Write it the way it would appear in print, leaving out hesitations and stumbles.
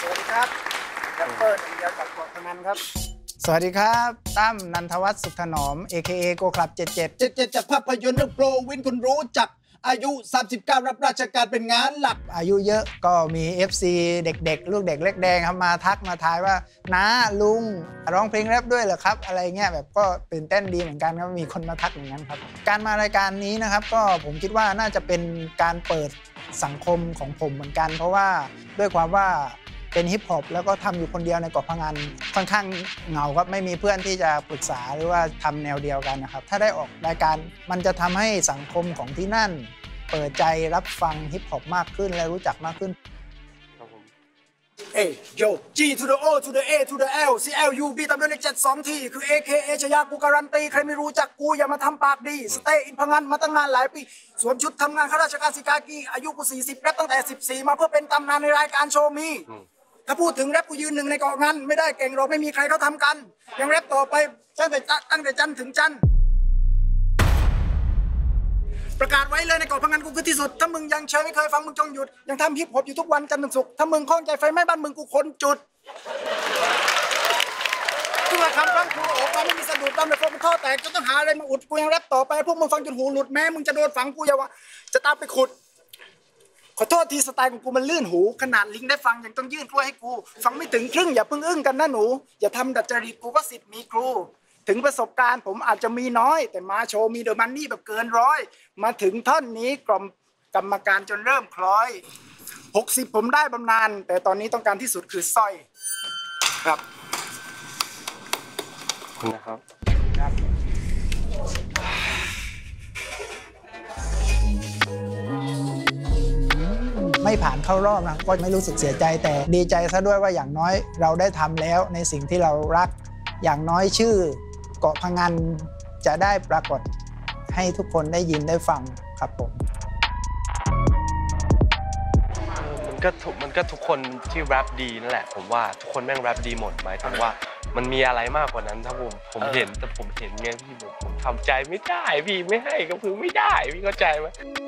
วัสดีครับแรปเปอร์หนึ่งเดียวจากเกาะพะงันครับสวัสดีครับตั้มนันทวัฒน์สุขถนอม AKA โกคลับ77 จากภาพยนตร์เรื่องโปรวินคุณรู้จักอายุ39รับราชการเป็นงานหลักอายุเยอะก็มี FC เด็กๆลูกเด็กเล็กแดงครับมาทักมาทายว่าน้าลุงร้องเพลงแรปด้วยเหรอครับอะไรเงี้ยแบบก็ตื่นเต้นดีเหมือนกันครับมีคนมาทักอย่างนั้นครับการมารายการนี้นะครับก็ผมคิดว่าน่าจะเป็นการเปิดสังคมของผมเหมือนกันเพราะว่าด้วยความว่าเป็นฮิปฮอปแล้วก็ทำอยู่คนเดียวในเกาะพะงันค่อนข้างเหงาครับไม่มีเพื่อนที่จะปรึกษาหรือว่าทำแนวเดียวกันนะครับถ้าได้ออกรายการมันจะทำให้สังคมของที่นั่นเปิดใจรับฟังฮิปฮอปมากขึ้นและรู้จักมากขึ้นเอ้ยโย G to the O to the A to the L C L U B ตามด้วยเลข7 2ทีคือ AKA ชยากูการันตีใครไม่รู้จักกูอย่ามาทำปากดีสเตย์อินพะงันมาตั้งนานหลายปีสวมชุดทำงานข้าราชการสิกากีอายุกู40แรปตั้งแต่14มาเพื่อเป็นตำนานในรายการโชว์มีถ้าพูดถึงแรปกูยืนหนึ่งในเกาะงันไม่ได้เก่งหรอกไม่มีใครเขาทำกันยังแรปต่อไปตั้งแต่จันทร์ถึงจันทร์ประกาศไว้เลยในเกาะพะงันกูคือที่สุดถ้ามึงยังเชยไม่เคยฟังมึงจงหยุดยังทำฮิปฮอปอยู่ทุกวันจันทร์ถึงศุกร์ถ้ามึงคล้องใจไฟไหม้บ้านมึงกูคนจุดทุกคำฟังกูออกมาไม่มีสะดุดตามแต่พวกมึงข้อแตกจนต้องหาอะไรมาอุดกูยังแรปต่อไปพวกมึงฟังจนหูหลุดแม้มึงจะโดนฝังกูอย่าว่าจะตามไปขุดขอโทษทีสไตล์ของกูมันลื่นหูขนาดลิงได้ฟังยังต้องยื่นกล้วยให้กูฟังไม่ถึงครึ่งอย่าเพิ่งอึ้งกันนะหนูอย่าทำดัดจริตกูก็สิทธิ์มีครูถึงประสบการณ์ผมอาจจะมีน้อยแต่มาโชว์มีเดอะมันนี่แบบเกินร้อยมาถึงท่อนนี้กรรมการจนเริ่มคล้อย60ผมได้บำนาญแต่ตอนนี้ต้องการที่สุดคือสร้อยครับนะครับไม่ผ่านเข้ารอบนะก็ไม่รู้สึกเสียใจแต่ดีใจซะด้วยว่าอย่างน้อยเราได้ทำแล้วในสิ่งที่เรารักอย่างน้อยชื่อเกาะพะงันจะได้ปรากฏให้ทุกคนได้ยินได้ฟังครับผมมันก็ทุกคนที่แรปดีนั่นแหละผมว่าทุกคนแม่งแรปดีหมดหมายถึงว่ามันมีอะไรมากกว่านั้นถ้าผมเห็นแต่ผมเห็นไงพี่ผมทำใจไม่ได้พี่ไม่ให้ก็คือไม่ได้พี่เข้าใจไหม